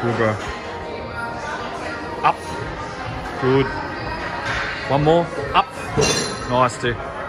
Good, bro. Up. Good. One more. Up. Nice, dude.